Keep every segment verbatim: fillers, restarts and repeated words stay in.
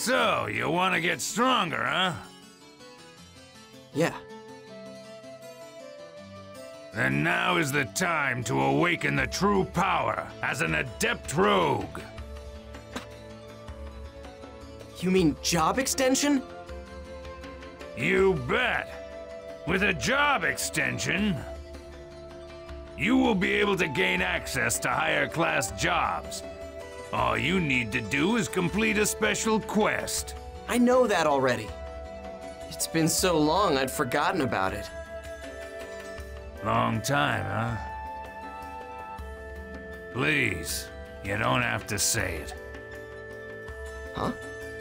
So, you want to get stronger, huh? Yeah. Then now is the time to awaken the true power as an adept rogue. You mean job extension? You bet. With a job extension, you will be able to gain access to higher class jobs. All you need to do is complete a special quest. I know that already. It's been so long, I'd forgotten about it. Long time, huh? Please, you don't have to say it. Huh?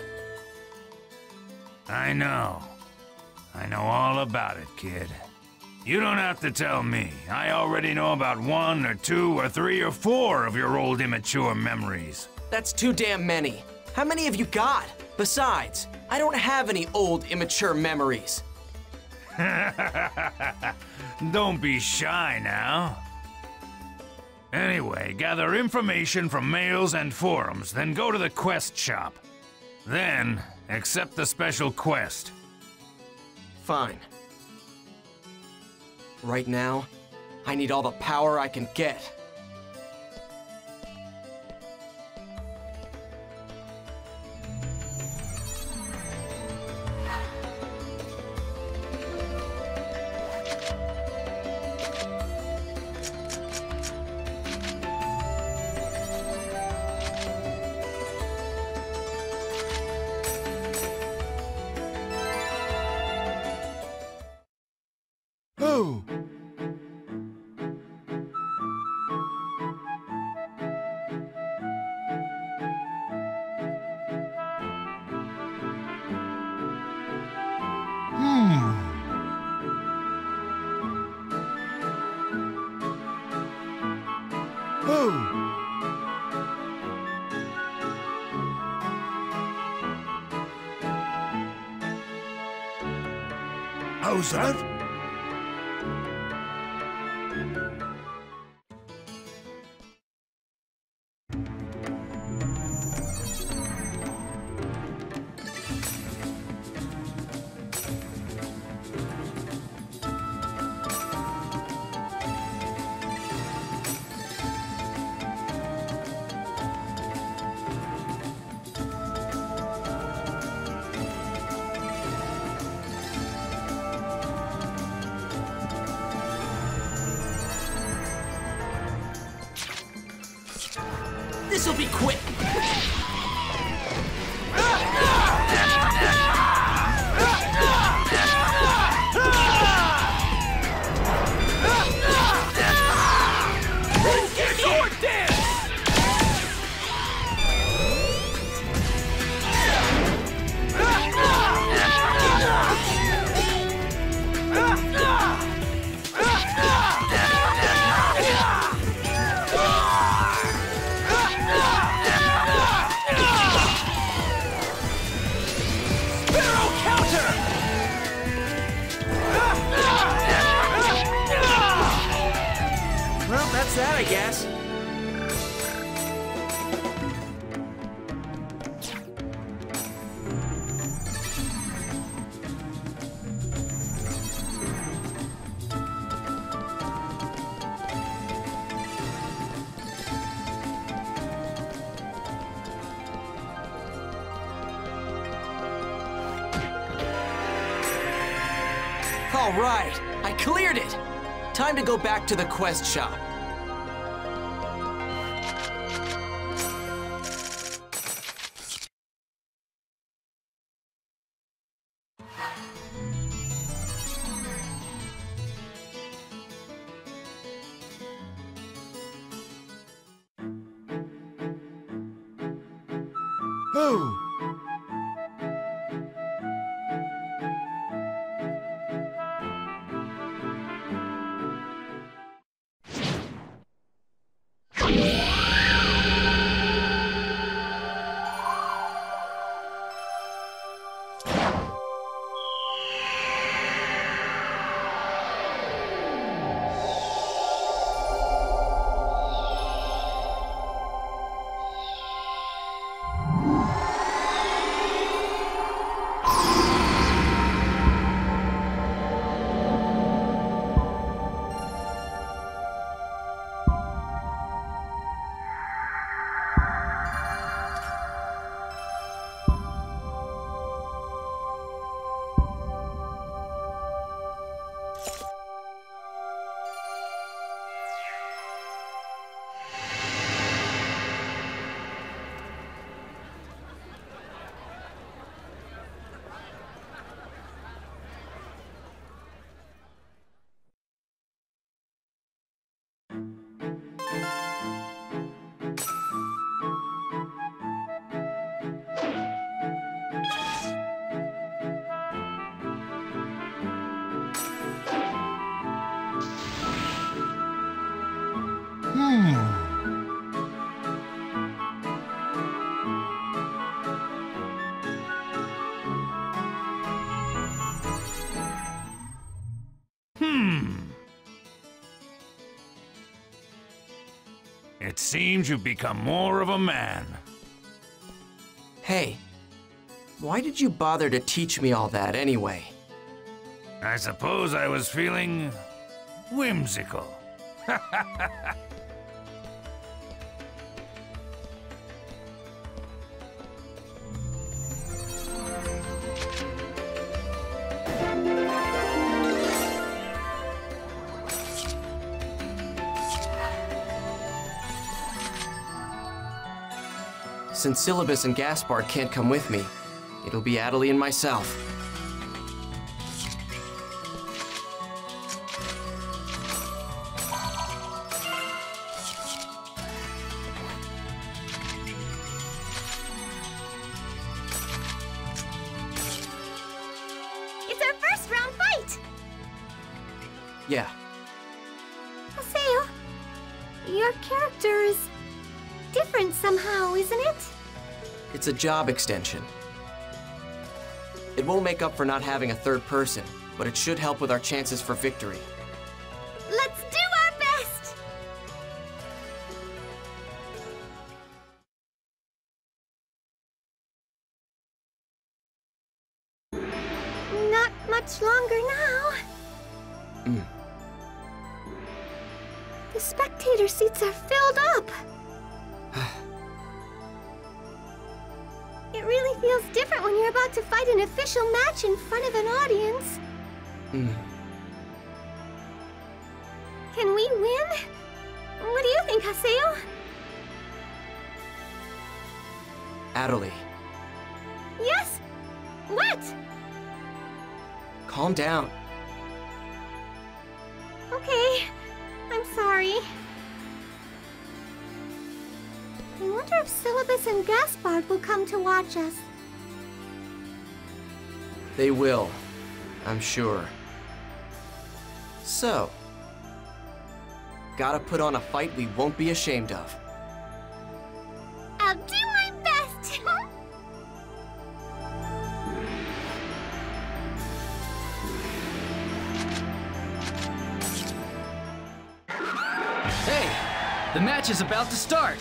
I know. I know all about it, kid. You don't have to tell me. I already know about one or two or three or four of your old immature memories. That's too damn many. How many have you got? Besides, I don't have any old immature memories. Don't be shy now. Anyway, gather information from mails and forums, then go to the quest shop. Then, accept the special quest. Fine. Right now, I need all the power I can get. Oh! Hmm. Oh! How's that? This'll be quick! Sword dance! Well, that's that, I guess. All right, I cleared it. Time to go back to the quest shop. Oh! seems you've become more of a man. Hey, why did you bother to teach me all that anyway? I suppose I was feeling whimsical. Since Syllabus and Gaspard can't come with me, it'll be Adelie and myself. It's our first round fight! Yeah, Haseo, your character is different somehow, isn't it? it's a job extension. It won't make up for not having a third person, but it should help with our chances for victory. Let's do our best! Not much longer now. Mm. The spectator seats are filled up. It really feels different when you're about to fight an official match in front of an audience. Mm. Can we win? What do you think, Haseo? Adelie, Yes? What? calm down. Okay. I'm sorry. I wonder if Syllabus and Gaspard will come to watch us. They will, I'm sure. So, gotta put on a fight we won't be ashamed of. I'll do my best! Hey, the match is about to start.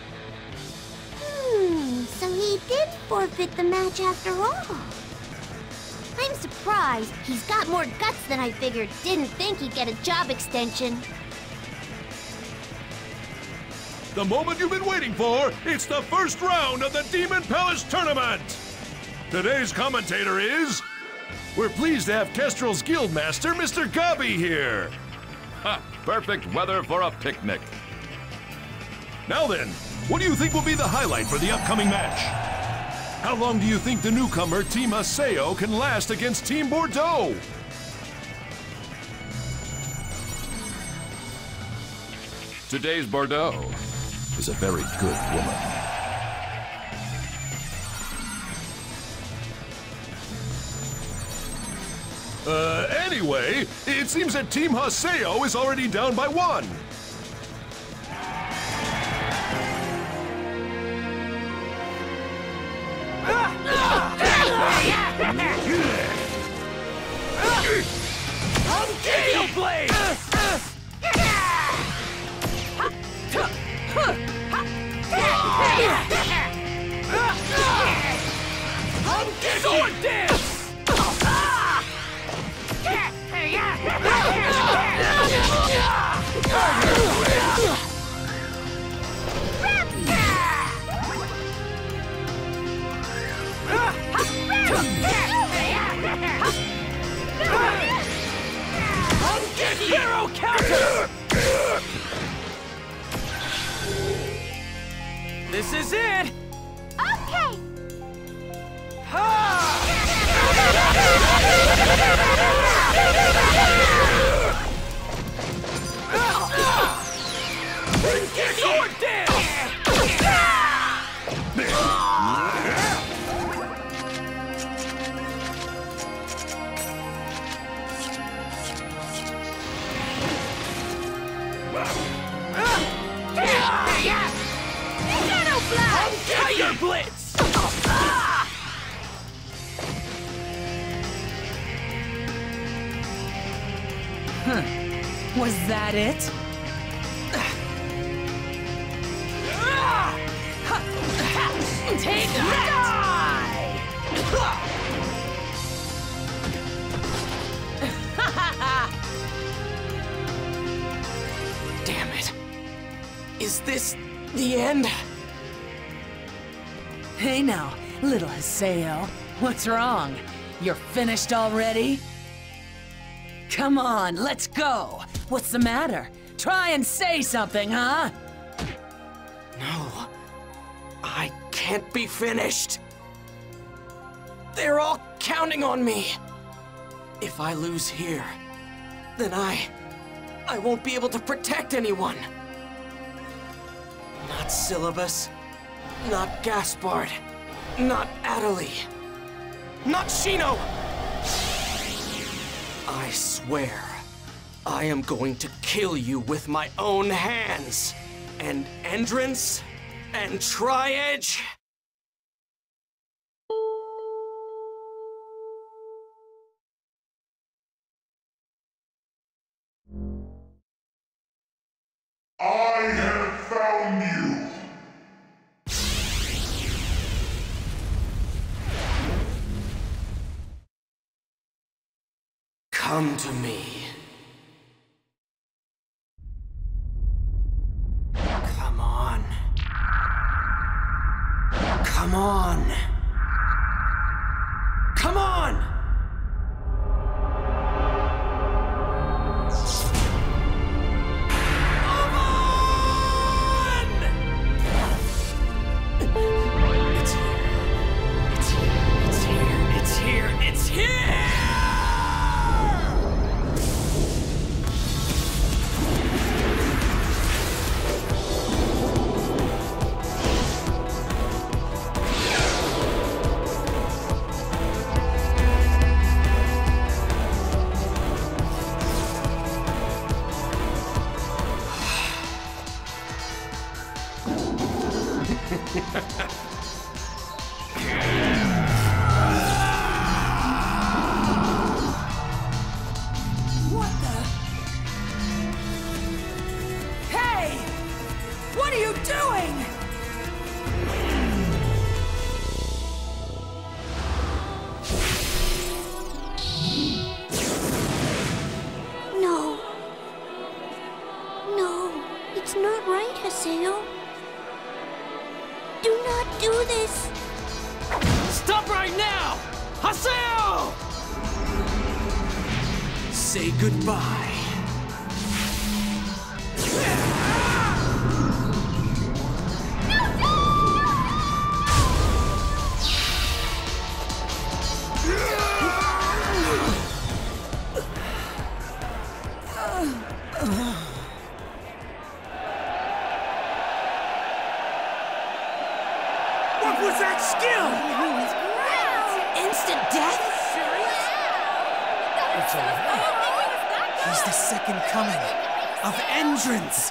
Hmm, so he did forfeit the match after all. I'm surprised. He's got more guts than I figured. Didn't think he'd get a job extension. The moment you've been waiting for, it's the first round of the Demon Palace Tournament! Today's commentator is... We're pleased to have Kestrel's Guildmaster, Mister Gabi, here! Ha! Perfect weather for a picnic. Now then, what do you think will be the highlight for the upcoming match? How long do you think the newcomer Team Haseo can last against Team Bordeaux? Today's Bordeaux is a very good woman. Uh, anyway, it seems that Team Haseo is already down by one. Steel Blade! Sword Dance! Hero counter! This is it! Okay! Sword Dance! Shadow Blast! Tiger Blitz! Was that it? this the end? Hey now, little Haseo. What's wrong? You're finished already? Come on, let's go. What's the matter? Try and say something, huh? No. I can't be finished. They're all counting on me. If I lose here, then I... I won't be able to protect anyone. Not Syllabus, not Gaspard, not Adelie, not Shino! I swear, I am going to kill you with my own hands. And Endrance and Tri-Edge. I have found you! Come to me. Come on. Come on. Come on! What the? Hey! What are you doing? No. No, it's not right, Haseo. Do not do this. Stop right now! Haseo! Say goodbye. What was that skill? Instant death? It's all right. He's the second coming of Endrance.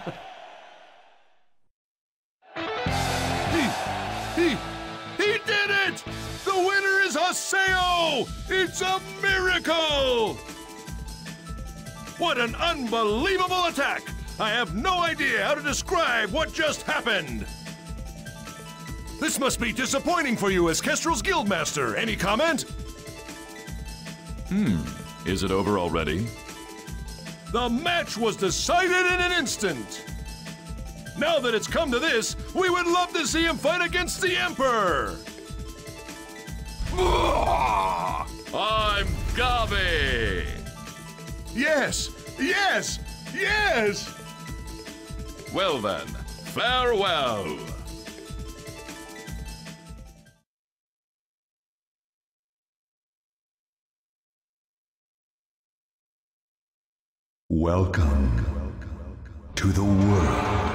He, he, he did it! The winner is Haseo! It's a miracle! What an unbelievable attack! I have no idea how to describe what just happened. This must be disappointing for you as Kestrel's Guildmaster. Any comment? Hmm. Is it over already? The match was decided in an instant. Now that it's come to this, we would love to see him fight against the Emperor. I'm Gabi! Yes, yes, yes! Well then, farewell! Welcome to the world.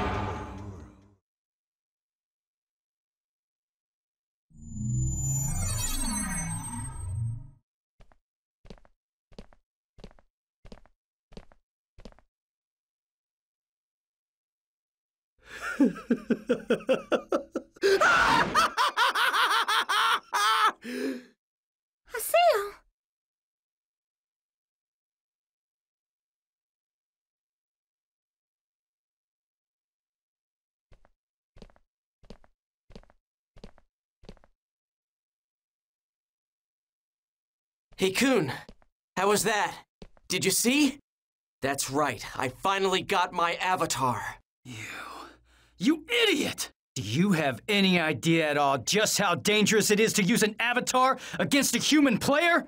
Haseo! Hey, Kun, how was that? Did you see? That's right, I finally got my avatar. You You idiot! Do you have any idea at all just how dangerous it is to use an avatar against a human player?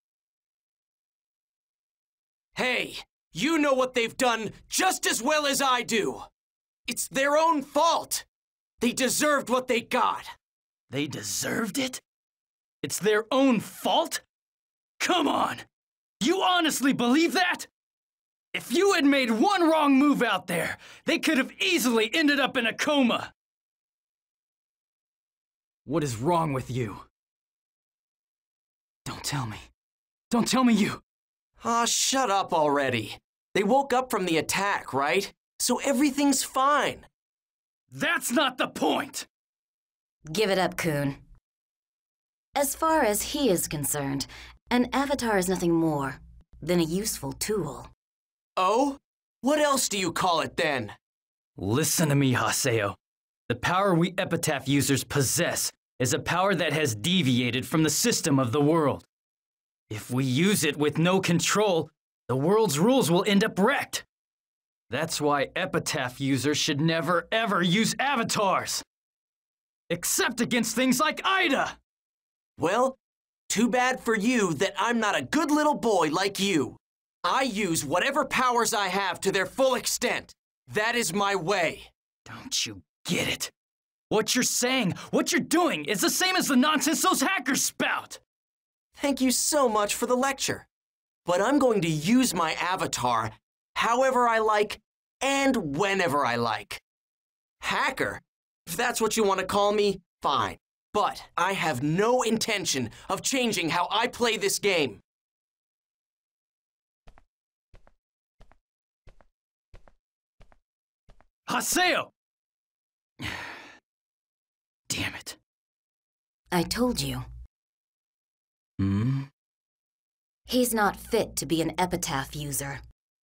Hey, you know what they've done just as well as I do. It's their own fault. They deserved what they got. They deserved it? It's their own fault? Come on! You honestly believe that? If you had made one wrong move out there, they could have easily ended up in a coma. What is wrong with you? Don't tell me. Don't tell me you... Aw, shut up already. They woke up from the attack, right? So everything's fine. That's not the point! Give it up, Kun. As far as he is concerned, an avatar is nothing more than a useful tool. Oh? What else do you call it then? Listen to me, Haseo. The power we Epitaph users possess is a power that has deviated from the system of the world. If we use it with no control, the world's rules will end up wrecked. That's why Epitaph users should never ever use avatars. Except against things like Ida! Well, too bad for you that I'm not a good little boy like you. I use whatever powers I have to their full extent. That is my way. Don't you get it? What you're saying, what you're doing, is the same as the nonsense those hackers spout! Thank you so much for the lecture. But I'm going to use my avatar however I like and whenever I like. Hacker? If that's what you want to call me, fine. But I have no intention of changing how I play this game. Haseo! Damn it. I told you. Hmm? He's not fit to be an Epitaph user.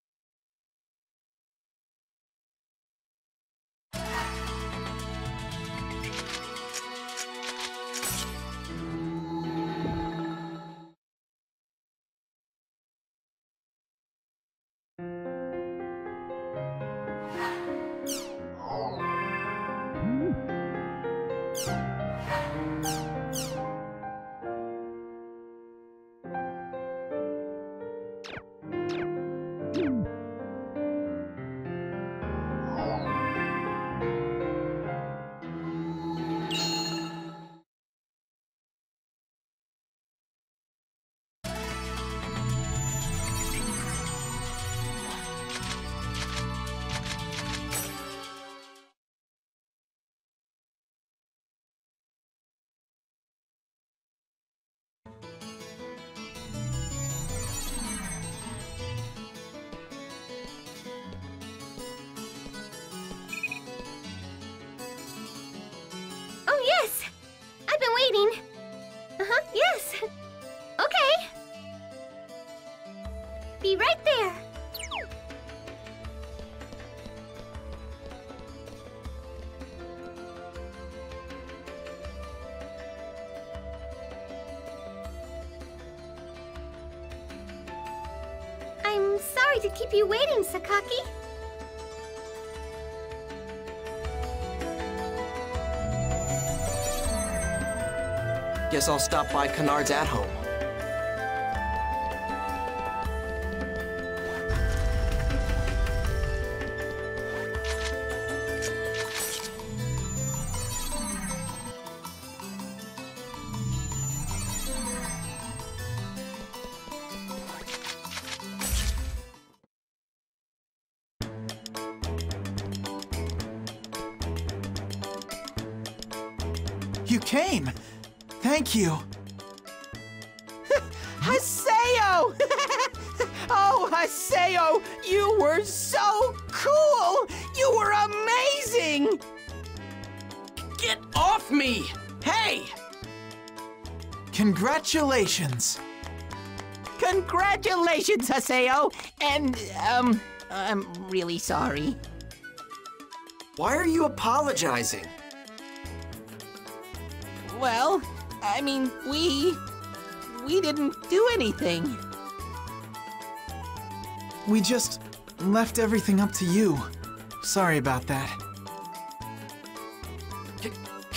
Yes! I've been waiting. Uh-huh, yes. Okay. Be right there. I'm sorry to keep you waiting, Sakaki. Guess I'll stop by Canard's at home. You came! Thank you! Haseo! Oh, Haseo! You were so cool! You were amazing! Get off me! Hey! Congratulations! Congratulations, Haseo! And, um, I'm really sorry. Why are you apologizing? Well, I mean, we... we didn't do anything. We just left everything up to you. Sorry about that.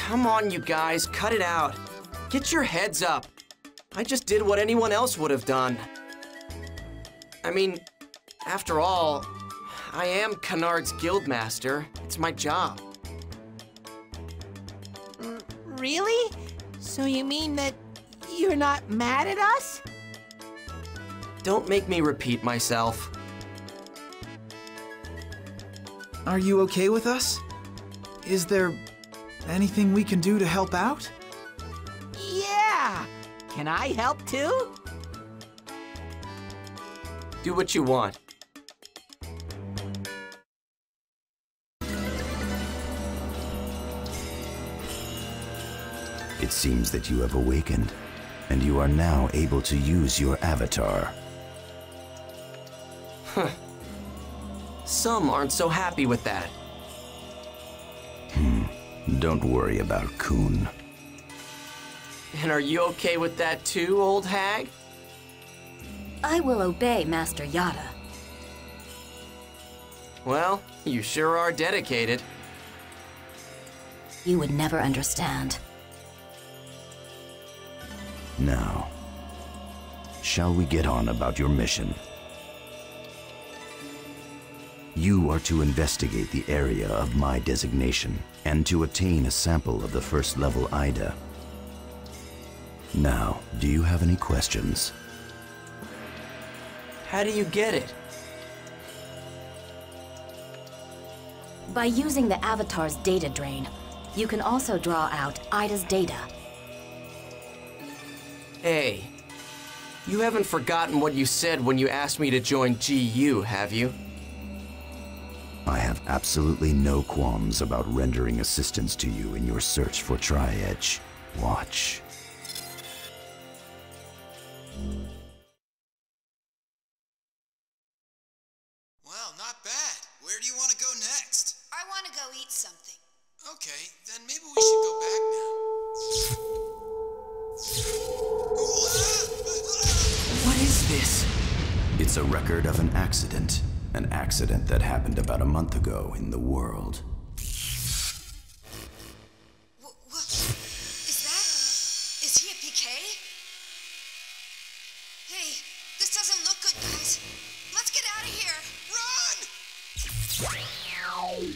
Come on, you guys, cut it out. Get your heads up. I just did what anyone else would have done. I mean, after all, I am Canard's Guildmaster. It's my job. R- really? So you mean that you're not mad at us? Don't make me repeat myself. Are you okay with us? Is there anything we can do to help out? Yeah! Can I help too? Do what you want. It seems that you have awakened, and you are now able to use your avatar. Huh. Some aren't so happy with that. Hmm. Don't worry about Kun. And are you okay with that too, old hag? I will obey Master Yada. Well, you sure are dedicated. You would never understand. Now, shall we get on about your mission? You are to investigate the area of my designation and to obtain a sample of the first level I D A. Now, do you have any questions? How do you get it? By using the Avatar's data drain, you can also draw out I D A's data. Hey, you haven't forgotten what you said when you asked me to join G U, have you? I have absolutely no qualms about rendering assistance to you in your search for Tri-Edge. Watch. Well, not bad. Where do you want to go next? I want to go eat something. Okay, then maybe we should go back now. What is this? It's a record of an accident. An accident that happened about a month ago in the world. What? What? Is that? Is he a P K? Hey, this doesn't look good, guys. Let's get out of here. Run!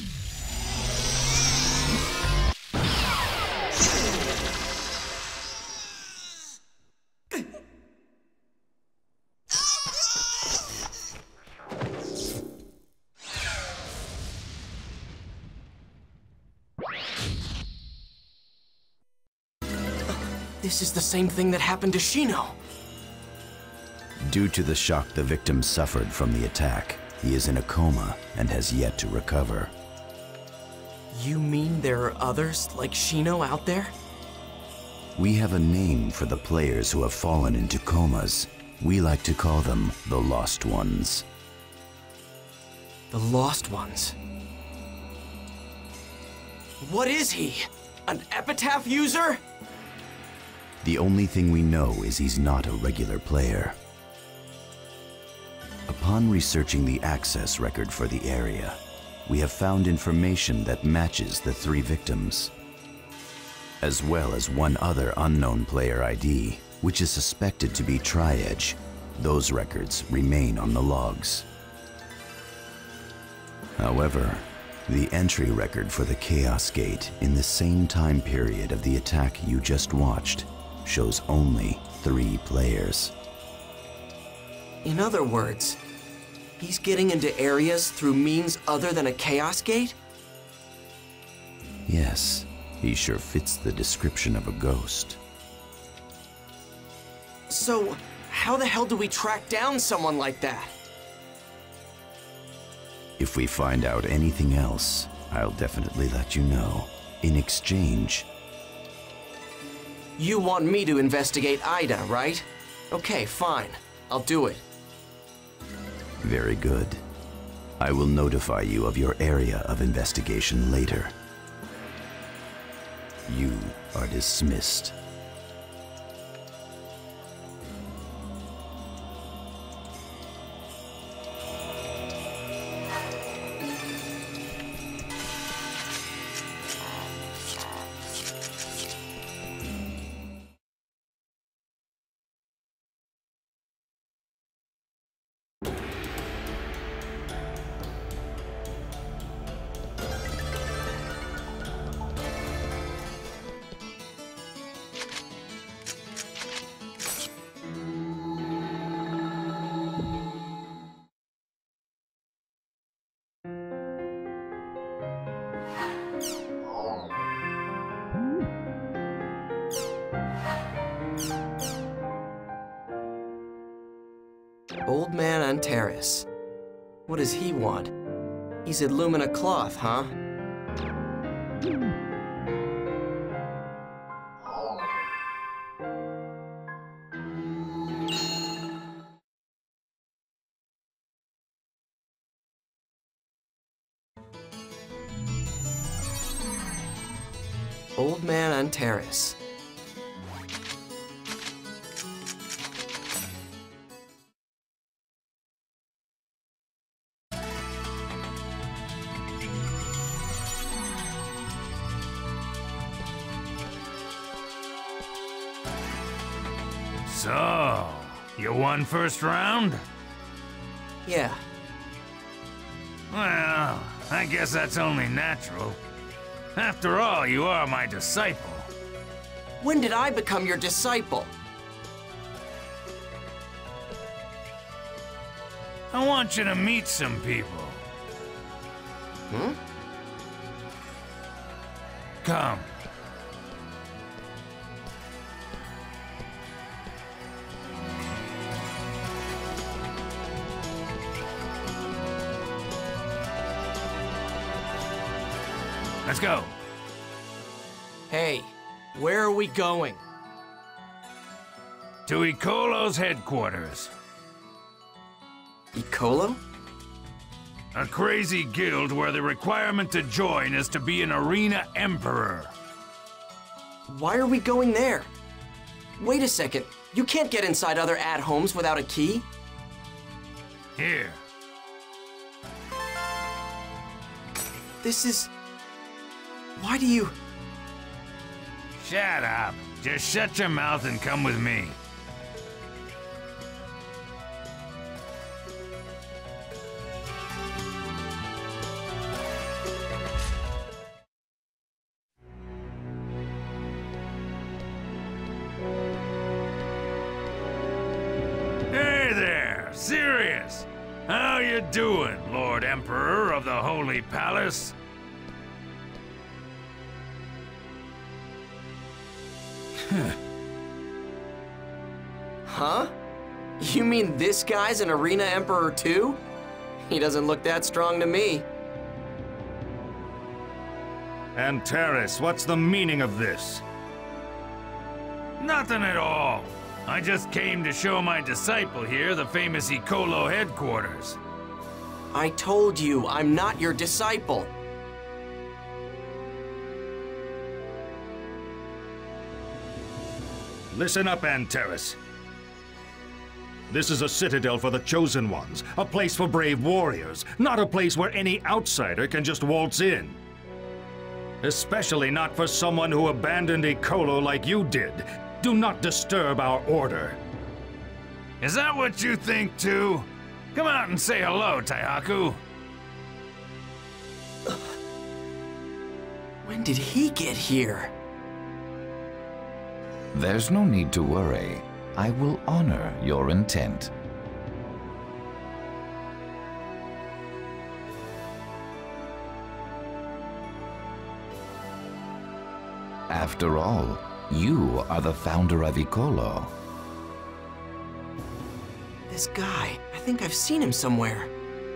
This is the same thing that happened to Shino. Due to the shock the victim suffered from the attack, he is in a coma and has yet to recover. You mean there are others like Shino out there? We have a name for the players who have fallen into comas. We like to call them the Lost Ones. The Lost Ones? What is he? An epitaph user? The only thing we know is he's not a regular player. Upon researching the access record for the area, we have found information that matches the three victims, as well as one other unknown player I D, which is suspected to be Tri-Edge. Those records remain on the logs. However, the entry record for the Chaos Gate in the same time period of the attack you just watched shows only three players. In other words, he's getting into areas through means other than a Chaos Gate? Yes, he sure fits the description of a ghost. So, how the hell do we track down someone like that? If we find out anything else, I'll definitely let you know. In exchange, you want me to investigate I D A, right? Okay, fine. I'll do it. Very good. I will notify you of your area of investigation later. You are dismissed. Old Man Antares. What does he want? He said Lumina cloth, huh? Old Man Antares. So, you won first round? Yeah. Well, I guess that's only natural. After all, you are my disciple. When did I become your disciple? I want you to meet some people. Hmm? Come. Let's go. Hey, where are we going? To Ikolo's headquarters. Ikolo? A crazy guild where the requirement to join is to be an arena emperor. Why are we going there? Wait a second. You can't get inside other at-homes without a key. Here. This is... Why do you... Shut up. Just shut your mouth and come with me. Hey there, Sirius. How you doing, Lord Emperor of the Holy Palace? Huh? You mean this guy's an arena emperor too? He doesn't look that strong to me. Antares, what's the meaning of this? Nothing at all. I just came to show my disciple here the famous Ikolo headquarters. I told you, I'm not your disciple. Listen up, Antares. This is a citadel for the Chosen Ones, a place for brave warriors, not a place where any outsider can just waltz in. Especially not for someone who abandoned Ikolo like you did. Do not disturb our order. Is that what you think too? Come out and say hello, Taihaku. When did he get here? There's no need to worry. I will honor your intent. After all, you are the founder of Ikolo. This guy, I think I've seen him somewhere.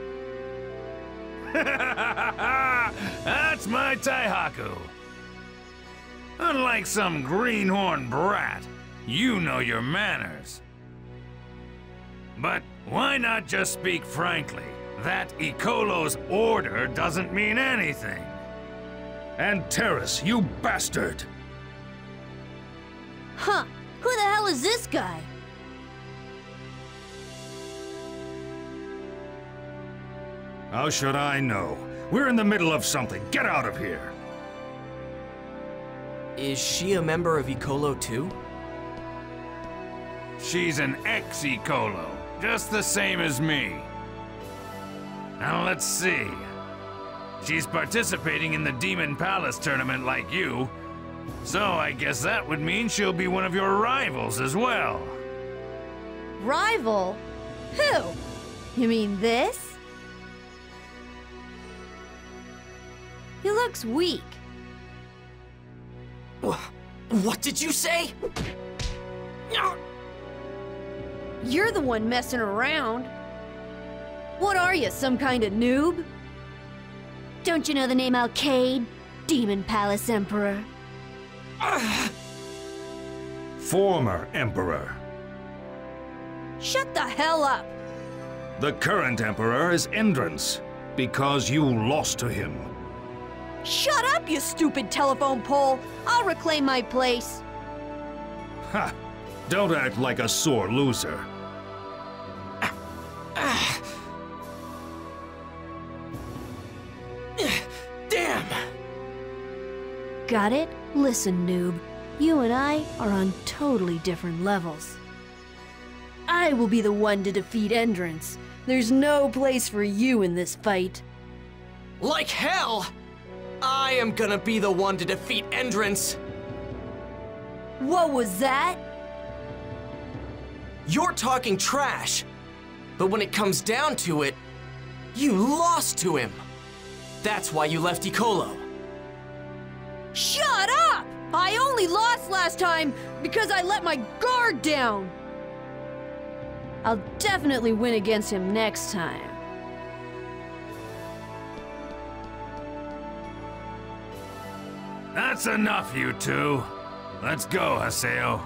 That's my Taihaku. Unlike some greenhorn brat, you know your manners. But why not just speak frankly? That Ikolo's order doesn't mean anything. Antares, you bastard! Huh, who the hell is this guy? How should I know? We're in the middle of something. Get out of here! Is she a member of Ikolo too? She's an ex-Ikolo, just the same as me. Now let's see. She's participating in the Demon Palace tournament like you, so I guess that would mean she'll be one of your rivals as well. Rival? Who? You mean this? He looks weak. What did you say? You're the one messing around. What are you, some kind of noob? Don't you know the name Alkaid, Demon Palace Emperor? Former Emperor. Shut the hell up! The current Emperor is Endrance, because you lost to him. Shut up, you stupid telephone pole! I'll reclaim my place. Ha! Don't act like a sore loser. Damn! Got it? Listen, noob. You and I are on totally different levels. I will be the one to defeat Endrance. There's no place for you in this fight. Like hell! I am gonna be the one to defeat Endrance! What was that? You're talking trash, but when it comes down to it, you lost to him. That's why you left Ecolo. Shut up! I only lost last time because I let my guard down. I'll definitely win against him next time. That's enough, you two. Let's go, Haseo.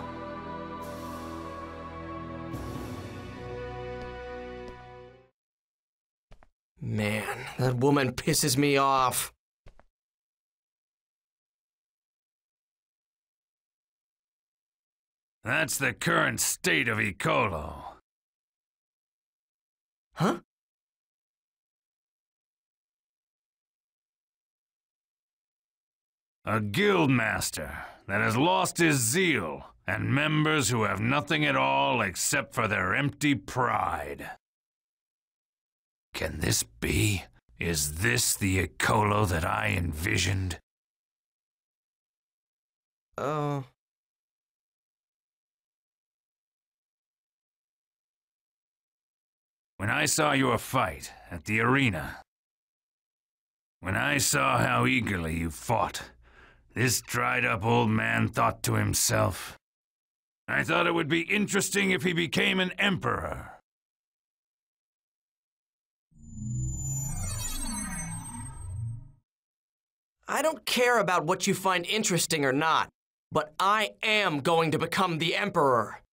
Man, that woman pisses me off. That's the current state of Ecolo. Huh? A guild master that has lost his zeal, and members who have nothing at all except for their empty pride. Can this be? Is this the Ecolo that I envisioned? Uh... When I saw your fight at the arena, when I saw how eagerly you fought, this dried-up old man thought to himself, I thought it would be interesting if he became an emperor. I don't care about what you find interesting or not, but I am going to become the Emperor.